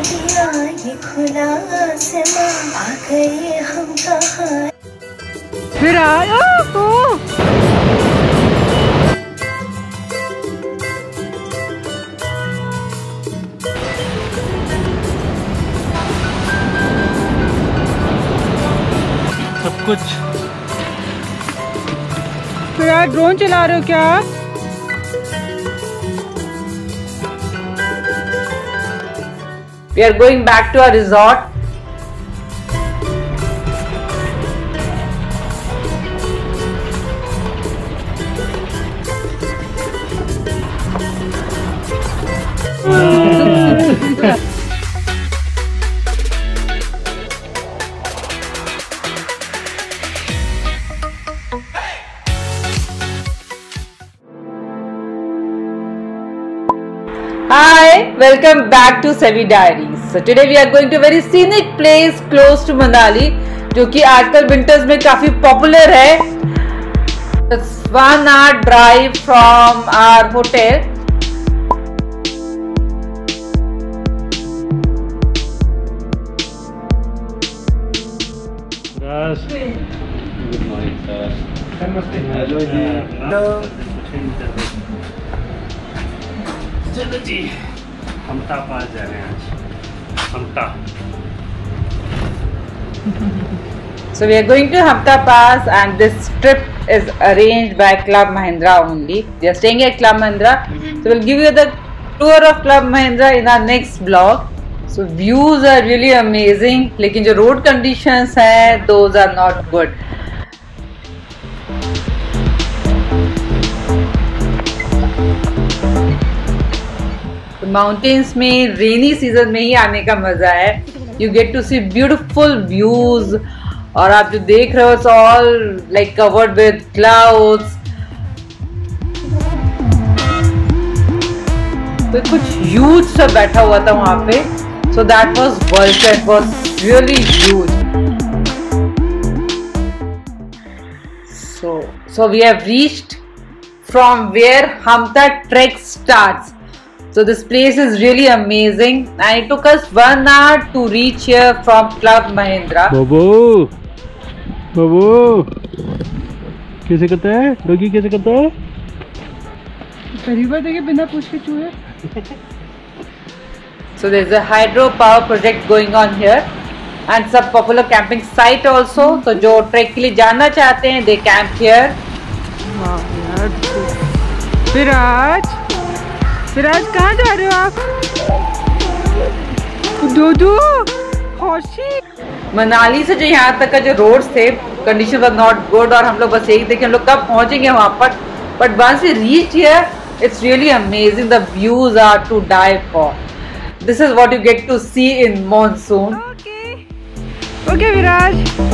दिया ये खुला आसमां, आ गए हम कहाँ। फिर आया तो सब कुछ। फिर आप ड्रोन चला रहे हो क्या आप? We are going back to our resort. Hi, welcome back to Sevi Diaries. So today we are going to a very scenic place close to Manali, जो कि आजकल विंटर्स में काफी पॉपुलर है. It's 1 hour drive from our hotel. Good morning, sir. Hello जी. चलो जी, हमटा पास जा रहे हैं आज. Hamta. So we are going to Hamta Pass, and this trip is arranged by Club Mahindra only. We are staying at Club Mahindra, so we'll give you the tour of Club Mahindra in our next vlog. So views are really amazing, लेकिन जो road conditions हैं, those are not good. Mountains में rainy season में ही आने का मजा है. You get to see beautiful views, और आप जो देख रहे हो it's all like covered with clouds. तो कुछ ह्यूज सा बैठा हुआ था वहां पे. So that was vulture, it was really huge. So we have reached from where Hamta trek starts. So this place is really amazing, and it took us 1 hour to reach here from Club Mahindra. बाबू कैसे करता है doggy, कैसे करता है? करीबा देखिए बिना पूछ के चूहे. So there's a hydro power project going on here, and it's a popular camping site also. So जो trek के लिए जाना चाहते हैं, they camp here. फिर आज कहाँ जा रहे हो आप? डोडो, होशी. मनाली से जो यहाँ तक का जो रोड्स थे, कंडीशन वाज नॉट गुड, और हम लोग बस यही थे कि हम लोग कब पहुँचेंगे वहाँ पर. But once we reach here, it's really amazing. The views are to die for. This is what you get to see in monsoon. Okay Viraj.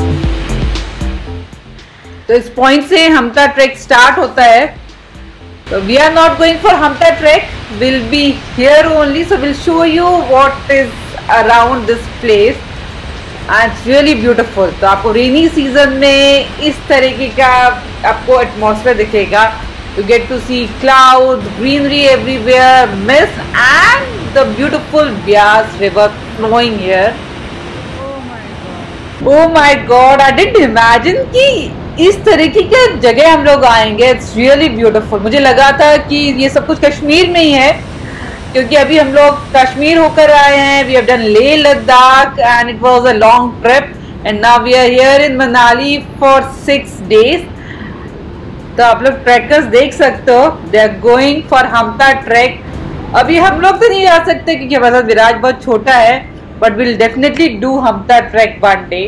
तो इस पॉइंट से हमटा ट्रैक स्टार्ट होता है. So we are not going for Hamta trek. We'll be here only. So we'll show you what is around this place. And it's really beautiful. तो आपको रेनी season में इस तरीके का आपको एटमॉस्फेयर दिखेगा. You get to see clouds, greenery everywhere, mist, and the beautiful Beas river flowing here. Oh my God! I didn't imagine कि इस तरीके के जगह हम लोग आएंगे. It's really beautiful. मुझे लगा था कि ये सब कुछ कश्मीर में ही है, क्योंकि अभी हम लोग कश्मीर होकर आए हैं. We have done Leh Ladakh, and it was a long trip, and now we are here in Manali for 6 days. तो आप लोग ट्रैकर्स देख सकते हो, they are going for Hamta trek. अभी हम लोग तो नहीं जा सकते क्योंकि हमारे साथ विराज बहुत छोटा है, but will definitely do Hamta trek one day.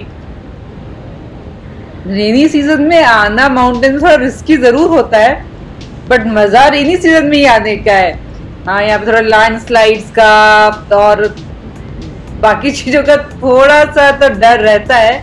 Rainy season में आना माउंटेन थोड़ा रिस्की जरूर होता है, बट मजा रेनी सीजन में ही आने का है. हाँ, यहाँ पे थोड़ा लैंडस्लाइड्स का और बाकी चीजों का थोड़ा सा तो डर रहता है.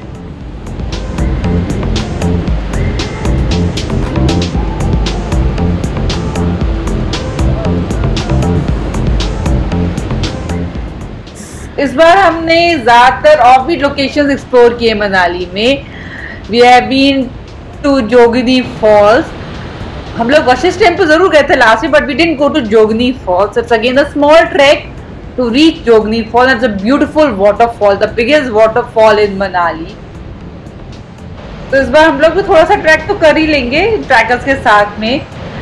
इस बार हमने ज्यादातर ऑफ बीट लोकेशंस एक्सप्लोर किए मनाली में. We have been to Jogini Falls. हम लोग वशिष्ठ टेम्पल जरूर गए थे लास्ट में, but we didn't go to Jogini Falls. It's again a small trek, to reach Jogni Fall. It's a beautiful waterfall, the biggest waterfall in Manali. तो इस बार हम लोग भी थोड़ा सा ट्रैक तो कर ही लेंगे ट्रैकर्स के साथ में.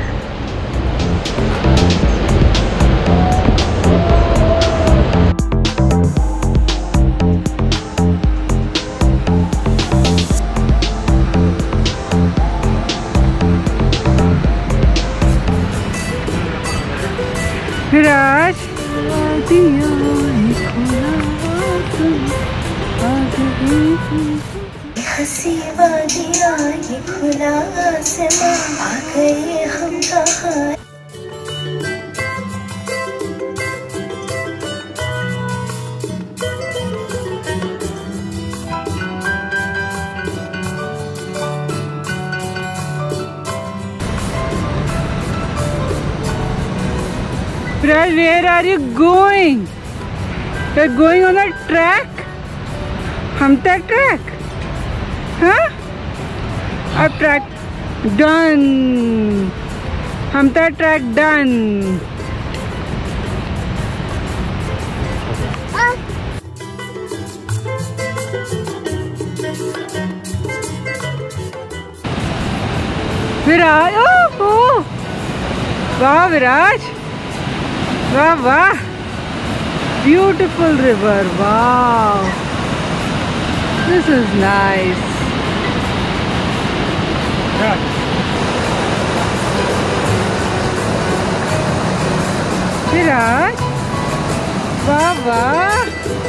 विराज हंसी वादियाँ ये खुला आसमां आ गए हम कहाँ. Viraj, where are you going? You're going on a track? Hamta track? Huh? A track done. Hamta track done. Viraj, oh. Wow, Viraj. Wow, wow. Beautiful river. Wow. This is nice. Viraj. Wow, wow.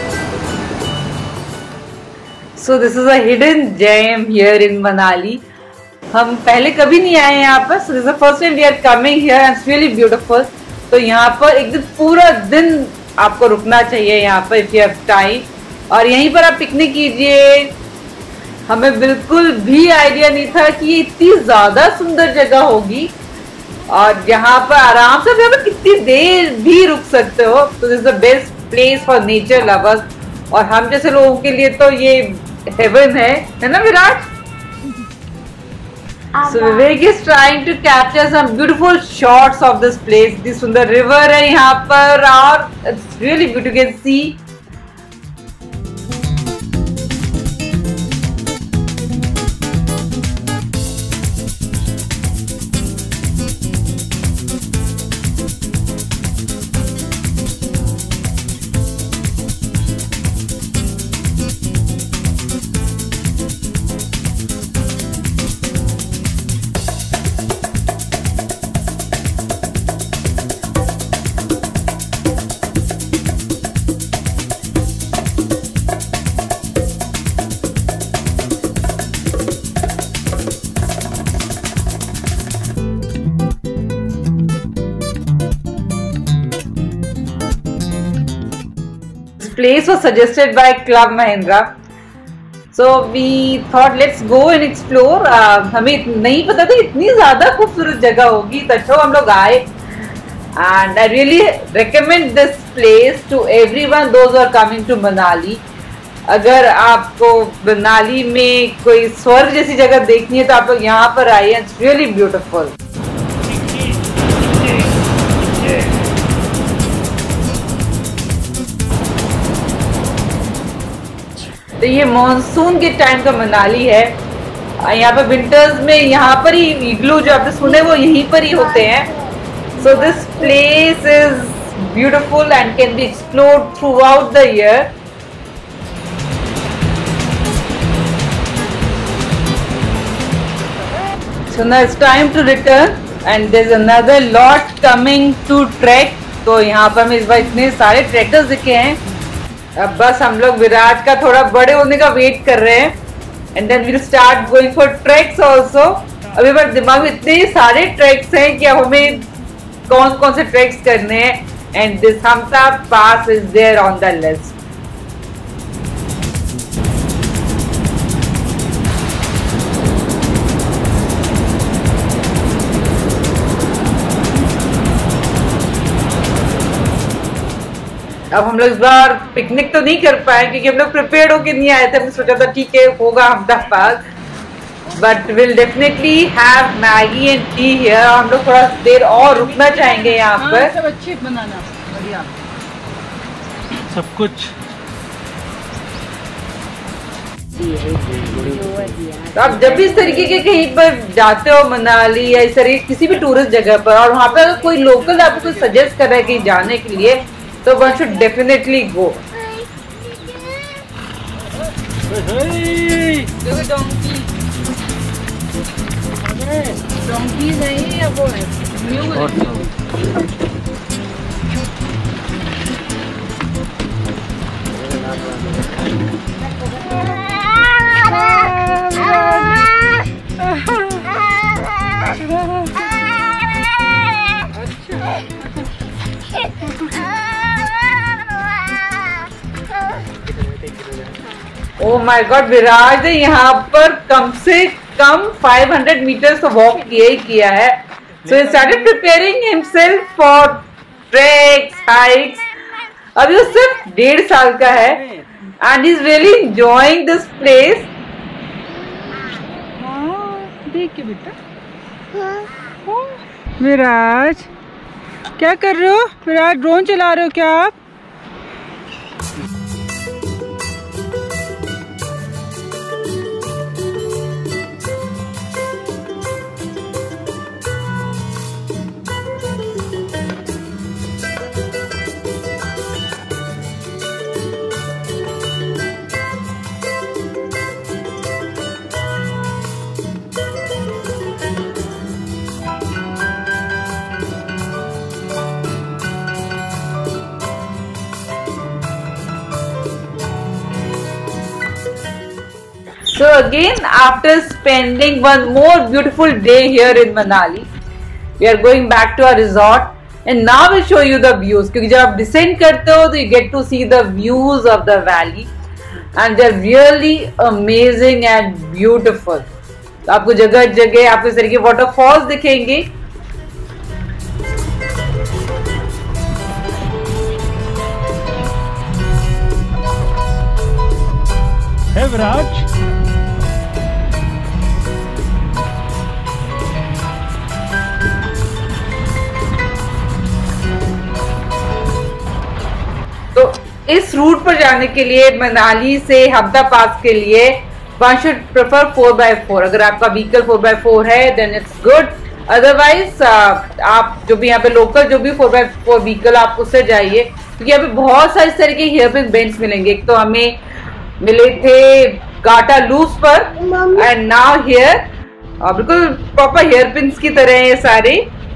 So this is a hidden gem here in Manali. हम पहले कभी नहीं आए यहाँ पर. So this is the first time we are coming here and it's really beautiful. तो यहाँ पर एक दिन पूरा दिन आपको रुकना चाहिए यहाँ पर if you have time. और यहीं पर आप पिकनिक कीजिए. हमें बिल्कुल भी आइडिया नहीं था कि ये इतनी ज्यादा सुंदर जगह होगी और यहाँ पर आराम से यहाँ पर कितनी देर भी रुक सकते हो. तो this is the best place for nature lovers. और हम जैसे लोगों के लिए तो ये हेवन है ना Virat? So Vivek is trying to capture some beautiful shots of this place. इतनी सुंदर river है यहाँ पर और it's really beautiful. You can see. Place was suggested by Club Mahindra, so we thought let's go and explore. हमें नहीं पता था इतनी ज़्यादा खूबसूरत जगह होगी. तो हम लोग आए and I really recommend this place to everyone those who are coming to Manali. अगर आपको मनाली में कोई स्वर्ग जैसी जगह देखनी है तो आप लोग यहाँ पर आइए. It's really beautiful. तो ये मॉनसून के टाइम का मनाली है. यहाँ पर विंटर्स में यहाँ पर ही इग्लू जो आपने सुने वो यहीं पर ही होते हैं. So this place is beautiful and can be explored throughout the year. So now it's time to return and there is another lot coming to trek. तो यहाँ पर हमें इस बार इतने सारे ट्रैकर्स दिखे हैं. अब बस हम लोग विराट का थोड़ा बड़े होने का वेट कर रहे हैं and then we will start going for treks also. अभी हमारे दिमाग में इतने सारे ट्रैक्स हैं कि अब हमें कौन कौन से ट्रैक्स करने हैं and this Hamta pass is there on the list. अब हम लोग इस बार पिकनिक तो नहीं कर पाए क्योंकि हम लोग प्रिपेयर्ड होके नहीं आए थे. हमने सोचा था ठीक है होगा Hamta pass, but will definitely have Maggi and tea here. हम लोग थोड़ा देर और रुकना चाहेंगे यहाँ पर. सब अच्छे बनाना बढ़िया. सब कुछ। तो आप जब भी इस तरीके के कहीं पर जाते हो, मनाली या इस तरीके किसी भी टूरिस्ट जगह पर, और वहाँ पे अगर कोई लोकल आपको कुछ सजेस्ट कर रहा है कहीं जाने के लिए, तो वन शुड डेफिनेटली गो। नहीं है वो ओ माय गॉड, विराज ने यहाँ पर कम से कम 500 मीटर्स तो वॉक किया ही किया है। So he started preparing himself for treks, hikes. अभी वो सिर्फ 1.5 साल का है and is really enjoying this place. देख के बेटा। विराज क्या कर रहे हो? विराज ड्रोन चला रहे हो क्या आप? So again, after spending one more beautiful day here in Manali, we are going back to our resort, and now we'll show you the views. क्योंकि जब आप descend करते हो तो you get to see the views of the valley, and they're really amazing and beautiful. तो आपको जगह जगह आपको इस तरह के waterfalls दिखेंगे। है विराज। तो इस रूट पर जाने के लिए मनाली से हब्दा पास के लिए वन शुड प्रेफर 4x4। अगर आपका व्हीकल 4x4 है देन इट्स गुड, अदरवाइज आप जो भी यहाँ पे लोकल जो भी 4x4 व्हीकल आप उससे जाइए, क्योंकि यहाँ पे बहुत सारे इस तरह के हेयरपिन बेंड्स मिलेंगे। एक तो हमें मिले थे गाटा लूज पर, एंड नाउ हियर बिल्कुल प्रॉपर हेयरपिन्स की तरह है ये सारे।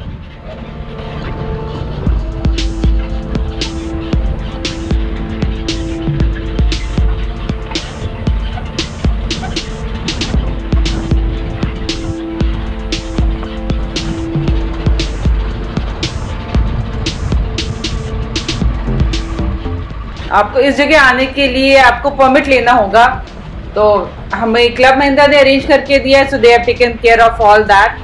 आपको इस जगह आने के लिए आपको परमिट लेना होगा, तो हमें क्लब महिंद्रा ने अरेंज करके दिया है, so they have taken care of all that.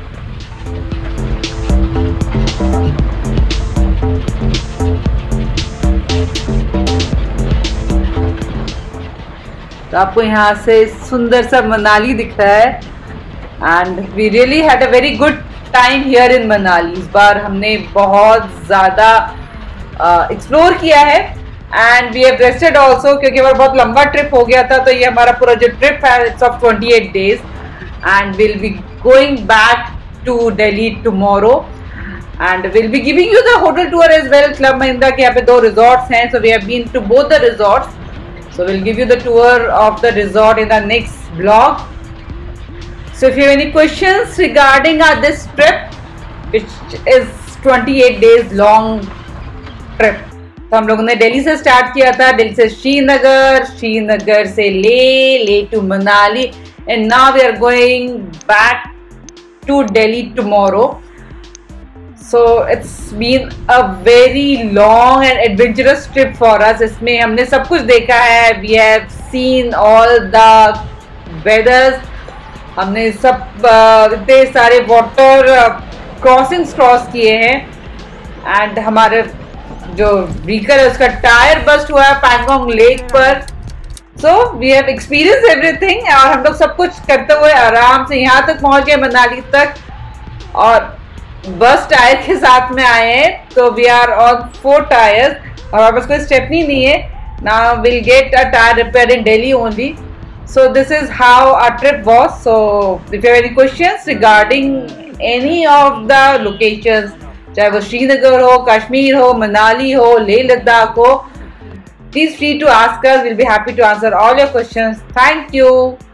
तो आपको यहाँ से सुंदर सा मनाली दिख रहा है, and we really had a very good time here in Manali. इस बार हमने बहुत ज्यादा एक्सप्लोर किया है, and we have rested also, क्योंकि हमारा बहुत लंबा ट्रिप हो गया था। तो ये हमारा पूरा जो ट्रिप है it's of 28 days, and will be going back to Delhi tomorrow, and will be giving you the hotel tour as well. Club Mahindra के यहाँ पे 2 रिजॉर्ट्स हैं, so we have been to both the resorts, so will give you the tour of the resort in the next blog. So if you have any questions regarding this trip which is 28 days long trip, तो हम लोगों ने दिल्ली से start किया था, दिल्ली से श्रीनगर, श्रीनगर से Leh to Manali, and now we are going back to Delhi tomorrow. So it's been a very long and adventurous trip for us. इसमें हमने सब कुछ देखा है, we have seen all the weathers, हमने सब इतने सारे वाटर क्रॉसिंग्स क्रॉस किए हैं, एंड हमारे जो व्हीकल है उसका टायर बस्ट हुआ है पैंगोंग लेक पर। So we have experience everything, और हम लोग सब कुछ करते हुए आराम से यहाँ तक पहुंच गए मनाली तक, और बस टायर के साथ में आए हैं। तो वी आर ऑन 4 टायर्स, और हमारे पास कोई स्टेपनी नहीं है, Now we'll get a tire repaired in Delhi only. So this is how our trip was. So if you have any questions regarding any of the locations, चाहे वो श्रीनगर हो, कश्मीर हो, मनाली हो, लेह लद्दाख हो, please free to ask us. We'll be happy to answer all your questions. Thank you.